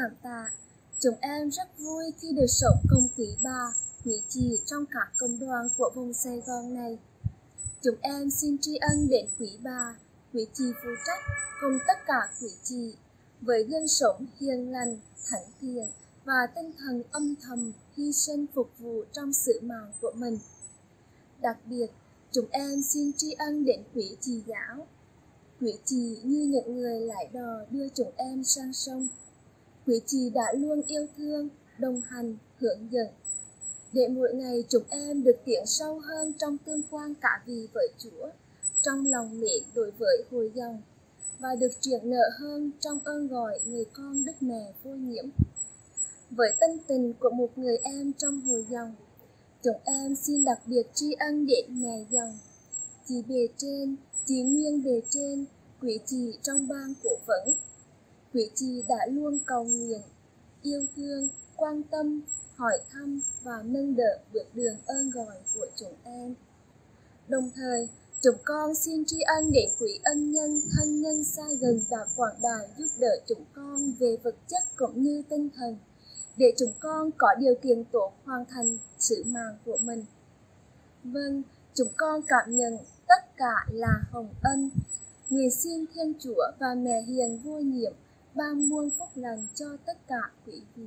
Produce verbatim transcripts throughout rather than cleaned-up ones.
cảm tạ. Chúng em rất vui khi được sống cùng quý bà, quý chị trong các công đoàn của vùng Sài Gòn này. Chúng em xin tri ân đến quý bà, quý chị phụ trách cùng tất cả quý chị với gương sống hiền lành, thánh thiện và tinh thần âm thầm hy sinh phục vụ trong sứ mạng của mình. Đặc biệt, chúng em xin tri ân đến quý chị giáo. Quý chị như những người lái đò đưa chúng em sang sông. Quý chị đã luôn yêu thương, đồng hành, hướng dẫn, để mỗi ngày chúng em được tiến sâu hơn trong tương quan cả vì với Chúa, trong lòng mến đối với hội dòng, và được triển nở hơn trong ơn gọi người con Đức Mẹ vô nhiễm. Với tâm tình của một người em trong hội dòng, chúng em xin đặc biệt tri ân đến mẹ dòng, chị bề trên, chị Nguyên bề trên, quý chị trong ban cổ vấn. Quý chị đã luôn cầu nguyện, yêu thương, quan tâm, hỏi thăm và nâng đỡ bước đường ơn gọi của chúng em. Đồng thời, chúng con xin tri ân đến quý ân nhân, thân nhân xa gần đã quảng đại giúp đỡ chúng con về vật chất cũng như tinh thần, để chúng con có điều kiện tốt hoàn thành sứ mạng của mình. Vâng, chúng con cảm nhận tất cả là hồng ân. Nguyện xin Thiên Chúa và Mẹ Hiền vô nhiệm ban muôn phúc lành cho tất cả quý vị.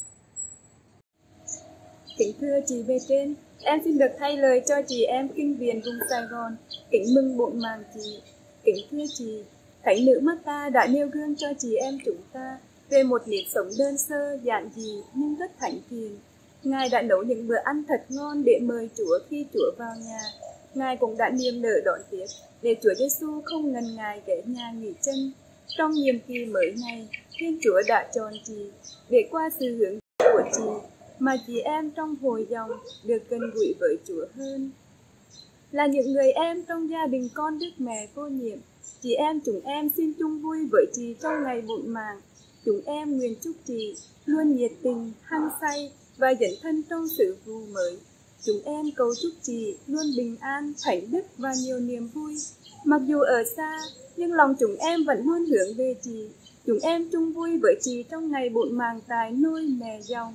Kính thưa chị bề trên, em xin được thay lời cho chị em kinh viện vùng Sài Gòn kính mừng bổn mạng chị. Kính thưa chị, Thánh nữ Marta đã nêu gương cho chị em chúng ta về một nếp sống đơn sơ, giản dị nhưng rất thánh thiện. Ngài đã nấu những bữa ăn thật ngon để mời Chúa khi Chúa vào nhà. Ngài cũng đã niềm nở đón tiếp để Chúa Giêsu không ngần ngại ghé nhà nghỉ chân. Trong nhiệm kỳ mới này, Thiên Chúa đã chọn chị để qua sự hướng dẫn của chị mà chị em trong hội dòng được gần gũi với Chúa hơn. Là những người em trong gia đình con Đức Mẹ vô nhiệm, chị em chúng em xin chung vui với chị trong ngày bổn mạng. Chúng em nguyện chúc chị luôn nhiệt tình, hăng say và dẫn thân trong sự vụ mới. Chúng em cầu chúc chị luôn bình an, thánh đức và nhiều niềm vui. Mặc dù ở xa, nhưng lòng chúng em vẫn luôn hướng về chị. Chúng em chung vui với chị trong ngày bổn mạng tại nôi mẹ dòng.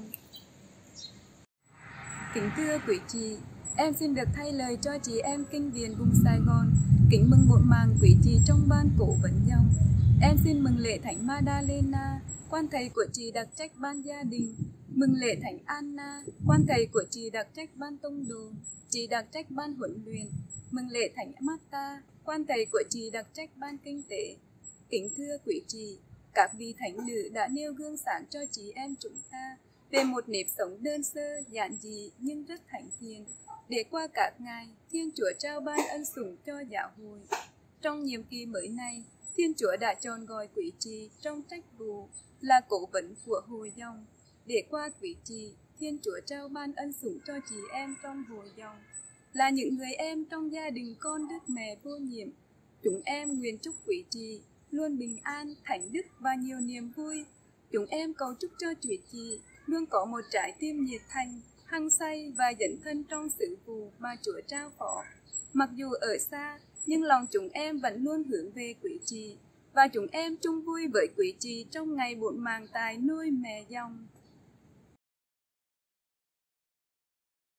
Kính thưa quý chị, em xin được thay lời cho chị em kinh viện vùng Sài Gòn kính mừng bổn mạng quý chị trong ban cổ vấn dòng. Em xin mừng lễ Thánh Madalena, quan thầy của chị đặc trách ban gia đình. Mừng lễ Thánh Anna, quan thầy của chị đặc trách ban tông đồ, chị đặc trách ban huấn luyện. Mừng lễ Thánh Marta, quan thầy của chị đặc trách ban kinh tế. Kính thưa quý chị, các vị thánh nữ đã nêu gương sáng cho chị em chúng ta về một nếp sống đơn sơ, giản dị nhưng rất thánh thiện, để qua các ngày, Thiên Chúa trao ban ân sủng cho giáo hội. Trong nhiệm kỳ mới này, Thiên Chúa đã chọn gọi quý chị trong trách vụ là cố vấn của hội dòng, để qua quý chị, Thiên Chúa trao ban ân sủng cho chị em trong hội dòng, là những người em trong gia đình con Đức Mẹ vô nhiệm. Chúng em nguyện chúc quý chị luôn bình an, thánh đức và nhiều niềm vui. Chúng em cầu chúc cho quý chị luôn có một trái tim nhiệt thành, hăng say và dẫn thân trong sự vụ mà Chúa trao phó. Mặc dù ở xa, nhưng lòng chúng em vẫn luôn hướng về quý chị, và chúng em chung vui với quý chị trong ngày bổn mạng tại nôi mẹ dòng.